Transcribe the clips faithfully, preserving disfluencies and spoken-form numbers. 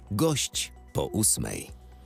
Gość po ósmej.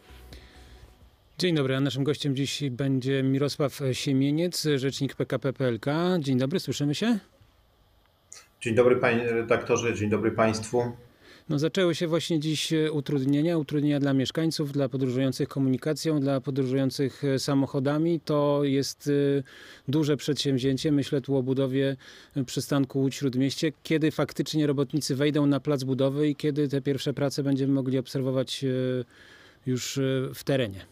Dzień dobry, a naszym gościem dziś będzie Mirosław Siemieniec, rzecznik P K P P L K. Dzień dobry, słyszymy się? Dzień dobry panie redaktorze, dzień dobry państwu. No, zaczęły się właśnie dziś utrudnienia, utrudnienia dla mieszkańców, dla podróżujących komunikacją, dla podróżujących samochodami. To jest duże przedsięwzięcie. Myślę tu o budowie przystanku Łódź-Śródmieście. Kiedy faktycznie robotnicy wejdą na plac budowy i kiedy te pierwsze prace będziemy mogli obserwować już w terenie?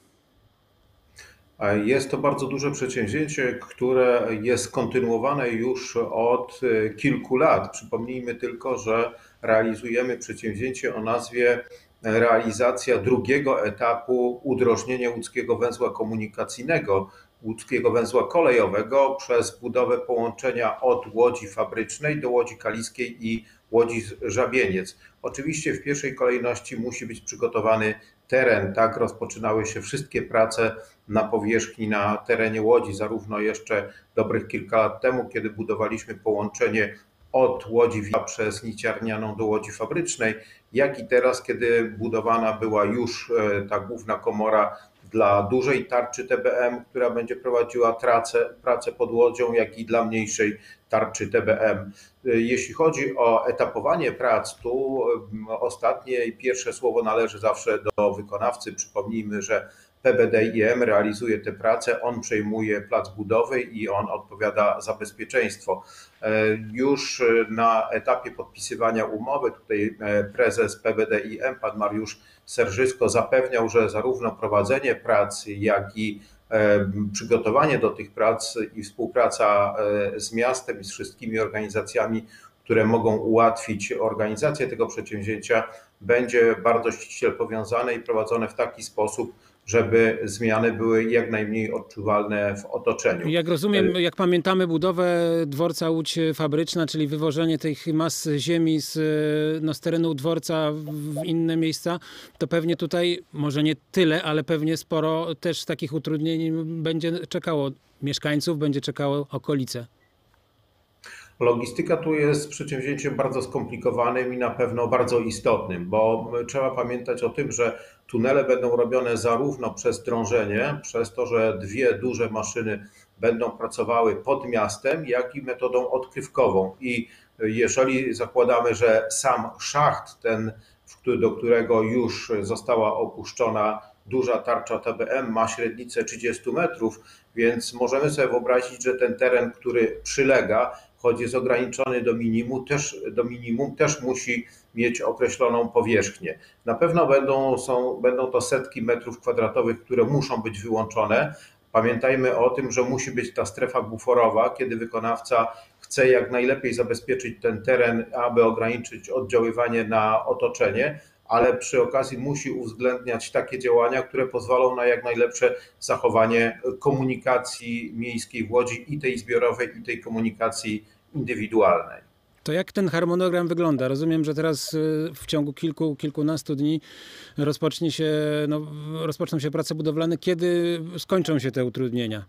Jest to bardzo duże przedsięwzięcie, które jest kontynuowane już od kilku lat. Przypomnijmy tylko, że realizujemy przedsięwzięcie o nazwie realizacja drugiego etapu udrożnienia łódzkiego węzła komunikacyjnego, łódzkiego węzła kolejowego przez budowę połączenia od Łodzi Fabrycznej do Łodzi Kaliskiej i Łodzi Żabieniec. Oczywiście w pierwszej kolejności musi być przygotowany teren. Tak rozpoczynały się wszystkie prace na powierzchni, na terenie Łodzi, zarówno jeszcze dobrych kilka lat temu, kiedy budowaliśmy połączenie od Łodzi przez Niciarnianą do Łodzi Fabrycznej, jak i teraz, kiedy budowana była już ta główna komora dla dużej tarczy T B M, która będzie prowadziła tracę, pracę pod Łodzią, jak i dla mniejszej tarczy T B M. Jeśli chodzi o etapowanie prac, tu ostatnie i pierwsze słowo należy zawsze do wykonawcy. Przypomnijmy, że P B D I M realizuje te prace, on przejmuje plac budowy i on odpowiada za bezpieczeństwo. Już na etapie podpisywania umowy tutaj prezes P B D I M, pan Mariusz Serżysko, zapewniał, że zarówno prowadzenie prac, jak i przygotowanie do tych prac i współpraca z miastem i z wszystkimi organizacjami, które mogą ułatwić organizację tego przedsięwzięcia, będzie bardzo ściśle powiązane i prowadzone w taki sposób, żeby zmiany były jak najmniej odczuwalne w otoczeniu. Jak rozumiem, jak pamiętamy budowę dworca Łódź Fabryczna, czyli wywożenie tych mas ziemi z, no, z terenu dworca w inne miejsca, to pewnie tutaj może nie tyle, ale pewnie sporo też takich utrudnień będzie czekało mieszkańców, będzie czekało okolice. Logistyka tu jest przedsięwzięciem bardzo skomplikowanym i na pewno bardzo istotnym, bo trzeba pamiętać o tym, że tunele będą robione zarówno przez drążenie, przez to, że dwie duże maszyny będą pracowały pod miastem, jak i metodą odkrywkową. I jeżeli zakładamy, że sam szacht, ten, do którego już została opuszczona duża tarcza T B M, ma średnicę trzydzieści metrów, więc możemy sobie wyobrazić, że ten teren, który przylega, choć jest ograniczony do minimum, też, do minimum, też musi mieć określoną powierzchnię. Na pewno będą, są, będą to setki metrów kwadratowych, które muszą być wyłączone. Pamiętajmy o tym, że musi być ta strefa buforowa, kiedy wykonawca chce jak najlepiej zabezpieczyć ten teren, aby ograniczyć oddziaływanie na otoczenie, ale przy okazji musi uwzględniać takie działania, które pozwolą na jak najlepsze zachowanie komunikacji miejskiej w Łodzi, i tej zbiorowej, i tej komunikacji indywidualnej. To jak ten harmonogram wygląda? Rozumiem, że teraz w ciągu kilku, kilkunastu dni rozpocznie się, no, rozpoczną się prace budowlane. Kiedy skończą się te utrudnienia?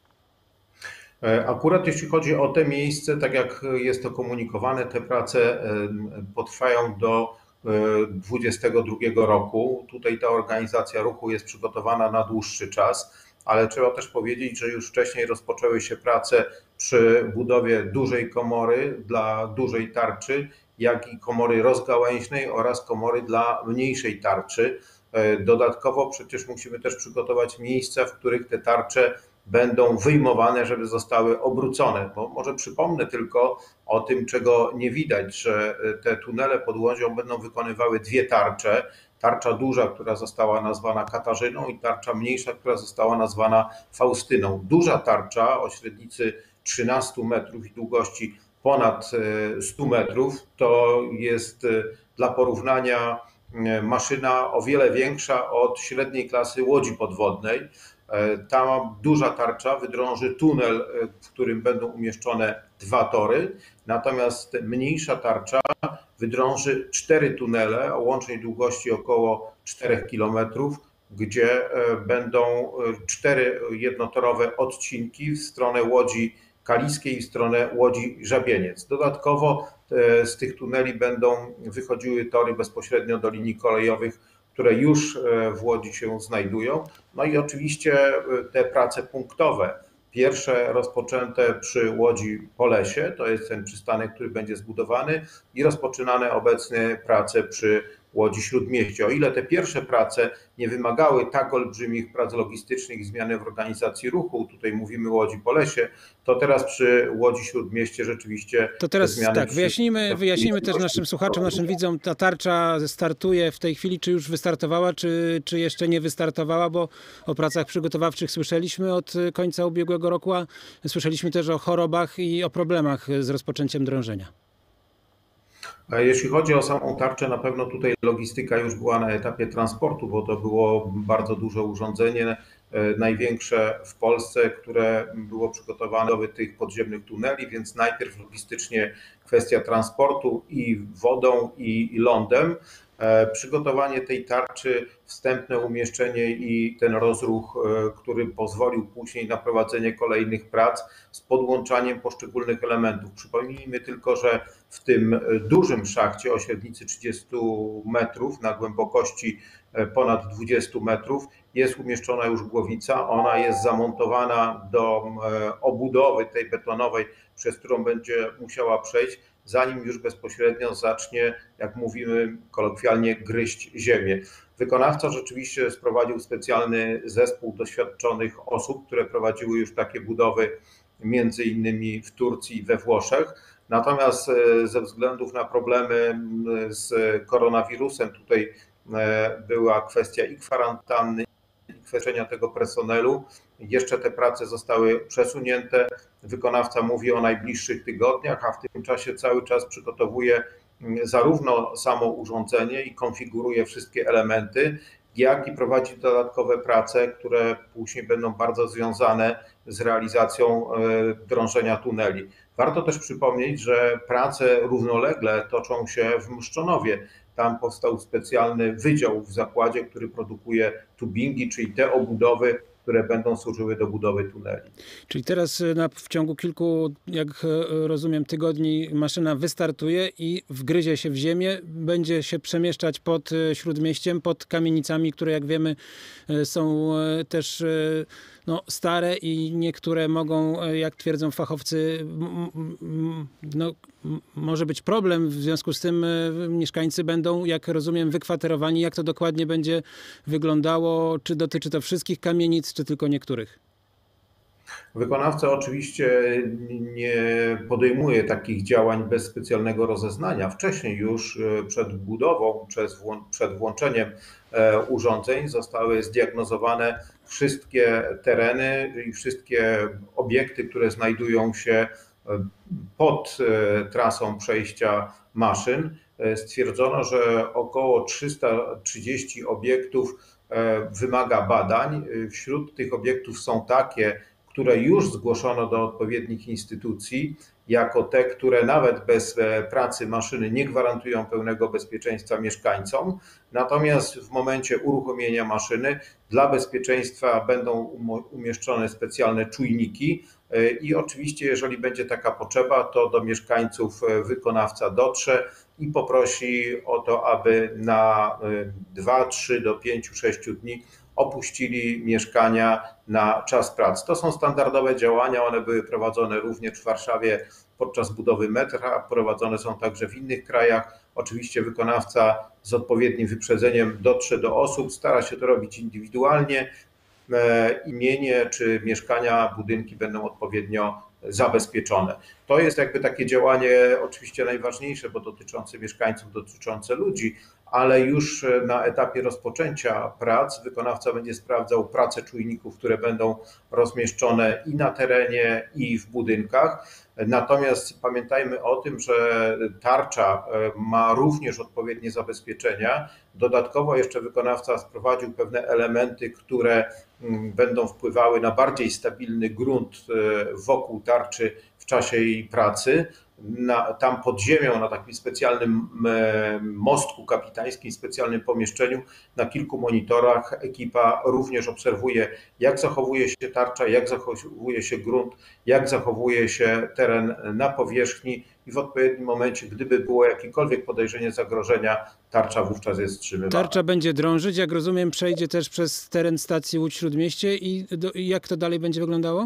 Akurat jeśli chodzi o te miejsce, tak jak jest to komunikowane, te prace potrwają do dwudziestego drugiego roku. Tutaj ta organizacja ruchu jest przygotowana na dłuższy czas, ale trzeba też powiedzieć, że już wcześniej rozpoczęły się prace przy budowie dużej komory dla dużej tarczy, jak i komory rozgałęźnej oraz komory dla mniejszej tarczy. Dodatkowo przecież musimy też przygotować miejsca, w których te tarcze będą wyjmowane, żeby zostały obrócone. Bo może przypomnę tylko o tym, czego nie widać, że te tunele pod Łodzią będą wykonywały dwie tarcze. Tarcza duża, która została nazwana Katarzyną, i tarcza mniejsza, która została nazwana Faustyną. Duża tarcza o średnicy trzynastu metrów i długości ponad stu metrów to jest dla porównania maszyna o wiele większa od średniej klasy łodzi podwodnej. Ta duża tarcza wydrąży tunel, w którym będą umieszczone dwa tory, natomiast mniejsza tarcza wydrąży cztery tunele o łącznej długości około czterech kilometrów, gdzie będą cztery jednotorowe odcinki w stronę Łodzi Kaliskiej i w stronę Łodzi Żabieniec. Dodatkowo z tych tuneli będą wychodziły tory bezpośrednio do linii kolejowych, które już w Łodzi się znajdują. No i oczywiście te prace punktowe. Pierwsze rozpoczęte przy Łodzi Polesie, to jest ten przystanek, który będzie zbudowany, i rozpoczynane obecnie prace przy Łodzi Śródmieście. O ile te pierwsze prace nie wymagały tak olbrzymich prac logistycznych i zmiany w organizacji ruchu, tutaj mówimy o Łodzi Polesie, to teraz przy Łodzi Śródmieście rzeczywiście to teraz te zmiany... tak, wyjaśnimy, wyjaśnimy też naszym słuchaczom, naszym widzom, ta tarcza startuje w tej chwili, czy już wystartowała, czy, czy jeszcze nie wystartowała, bo o pracach przygotowawczych słyszeliśmy od końca ubiegłego roku, a słyszeliśmy też o chorobach i o problemach z rozpoczęciem drążenia. Jeśli chodzi o samą tarczę, na pewno tutaj logistyka już była na etapie transportu, bo to było bardzo duże urządzenie, największe w Polsce, które było przygotowane do tych podziemnych tuneli, więc najpierw logistycznie kwestia transportu i wodą, i lądem. Przygotowanie tej tarczy, wstępne umieszczenie i ten rozruch, który pozwolił później na prowadzenie kolejnych prac z podłączaniem poszczególnych elementów. Przypomnijmy tylko, że w tym dużym szachcie o średnicy trzydziestu metrów na głębokości ponad dwudziestu metrów jest umieszczona już głowica. Ona jest zamontowana do obudowy tej betonowej, przez którą będzie musiała przejść, zanim już bezpośrednio zacznie, jak mówimy kolokwialnie, gryźć ziemię. Wykonawca rzeczywiście sprowadził specjalny zespół doświadczonych osób, które prowadziły już takie budowy między innymi w Turcji i we Włoszech. Natomiast ze względów na problemy z koronawirusem, tutaj była kwestia i kwarantanny, i kwestia tego personelu. Jeszcze te prace zostały przesunięte. Wykonawca mówi o najbliższych tygodniach, a w tym czasie cały czas przygotowuje zarówno samo urządzenie i konfiguruje wszystkie elementy, jak i prowadzi dodatkowe prace, które później będą bardzo związane z realizacją drążenia tuneli. Warto też przypomnieć, że prace równolegle toczą się w Mszczonowie. Tam powstał specjalny wydział w zakładzie, który produkuje tubingi, czyli te obudowy, które będą służyły do budowy tuneli. Czyli teraz na, w ciągu kilku, jak rozumiem, tygodni maszyna wystartuje i wgryzie się w ziemię, będzie się przemieszczać pod Śródmieściem, pod kamienicami, które jak wiemy są też no, stare i niektóre mogą, jak twierdzą fachowcy, no, może być problem. W związku z tym mieszkańcy będą, jak rozumiem, wykwaterowani. Jak to dokładnie będzie wyglądało? Czy dotyczy to wszystkich kamienic, czy tylko niektórych? Wykonawca oczywiście nie podejmuje takich działań bez specjalnego rozeznania. Wcześniej już przed budową, przed włączeniem urządzeń zostały zdiagnozowane wszystkie tereny i wszystkie obiekty, które znajdują się pod trasą przejścia maszyn. Stwierdzono, że około trzysta trzydzieści obiektów wymaga badań. Wśród tych obiektów są takie, które już zgłoszono do odpowiednich instytucji, jako te, które nawet bez pracy maszyny nie gwarantują pełnego bezpieczeństwa mieszkańcom. Natomiast w momencie uruchomienia maszyny dla bezpieczeństwa będą umieszczone specjalne czujniki i oczywiście, jeżeli będzie taka potrzeba, to do mieszkańców wykonawca dotrze i poprosi o to, aby na dwa, trzy do pięciu, sześciu dni opuścili mieszkania na czas prac. To są standardowe działania, one były prowadzone również w Warszawie podczas budowy metra, prowadzone są także w innych krajach. Oczywiście wykonawca z odpowiednim wyprzedzeniem dotrze do osób, stara się to robić indywidualnie. Imienie czy mieszkania, budynki będą odpowiednio zabezpieczone. To jest jakby takie działanie oczywiście najważniejsze, bo dotyczące mieszkańców, dotyczące ludzi, ale już na etapie rozpoczęcia prac wykonawca będzie sprawdzał pracę czujników, które będą rozmieszczone i na terenie, i w budynkach. Natomiast pamiętajmy o tym, że tarcza ma również odpowiednie zabezpieczenia. Dodatkowo jeszcze wykonawca sprowadził pewne elementy, które będą wpływały na bardziej stabilny grunt wokół tarczy w czasie jej pracy. na, tam pod ziemią, na takim specjalnym mostku kapitańskim, specjalnym pomieszczeniu, na kilku monitorach ekipa również obserwuje, jak zachowuje się tarcza, jak zachowuje się grunt, jak zachowuje się teren na powierzchni i w odpowiednim momencie, gdyby było jakiekolwiek podejrzenie zagrożenia, tarcza wówczas jest wstrzymywana. Tarcza będzie drążyć, jak rozumiem, przejdzie też przez teren stacji Łódź-Śródmieście i, do, i jak to dalej będzie wyglądało?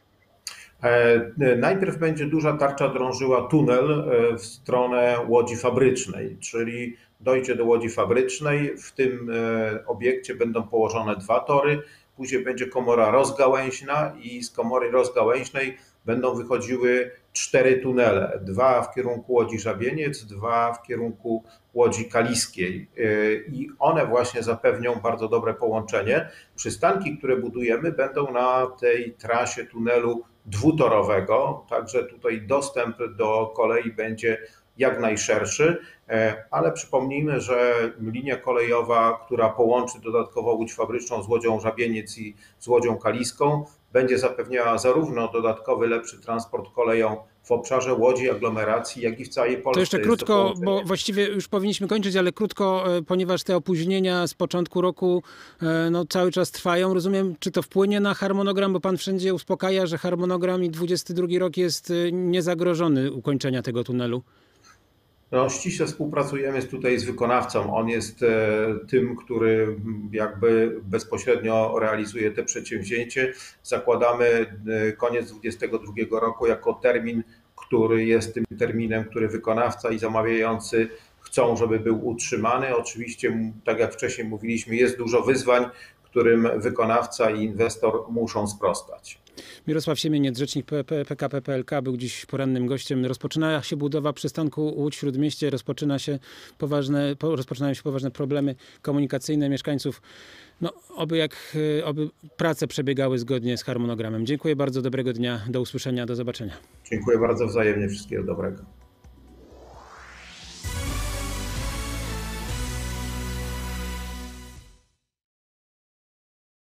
Najpierw będzie duża tarcza drążyła tunel w stronę Łodzi Fabrycznej, czyli dojdzie do Łodzi Fabrycznej, w tym obiekcie będą położone dwa tory, później będzie komora rozgałęźna i z komory rozgałęźnej będą wychodziły cztery tunele, dwa w kierunku Łodzi Żabieniec, dwa w kierunku Łodzi Kaliskiej i one właśnie zapewnią bardzo dobre połączenie. Przystanki, które budujemy, będą na tej trasie tunelu dwutorowego, także tutaj dostęp do kolei będzie jak najszerszy, ale przypomnijmy, że linia kolejowa, która połączy dodatkowo Łódź Fabryczną z Łodzią Żabieniec i z Łodzią Kaliską, będzie zapewniała zarówno dodatkowy, lepszy transport koleją w obszarze Łodzi, aglomeracji, jak i w całej Polsce. To jeszcze krótko, bo właściwie już powinniśmy kończyć, ale krótko, ponieważ te opóźnienia z początku roku no, cały czas trwają. Rozumiem, czy to wpłynie na harmonogram, bo pan wszędzie uspokaja, że harmonogram i dwudziesty drugi rok jest niezagrożony ukończenia tego tunelu. No, ściśle współpracujemy tutaj z wykonawcą. On jest tym, który jakby bezpośrednio realizuje te przedsięwzięcie. Zakładamy koniec dwudziestego drugiego roku jako termin, który jest tym terminem, który wykonawca i zamawiający chcą, żeby był utrzymany. Oczywiście, tak jak wcześniej mówiliśmy, jest dużo wyzwań, którym wykonawca i inwestor muszą sprostać. Mirosław Siemieniec, rzecznik P K P P L K, był dziś porannym gościem. Rozpoczyna się budowa przystanku Łódź-Śródmieście, rozpoczyna się poważne, rozpoczynają się poważne problemy komunikacyjne mieszkańców. No, oby, jak, oby prace przebiegały zgodnie z harmonogramem. Dziękuję bardzo, dobrego dnia, do usłyszenia, do zobaczenia. Dziękuję bardzo, wzajemnie, wszystkiego dobrego.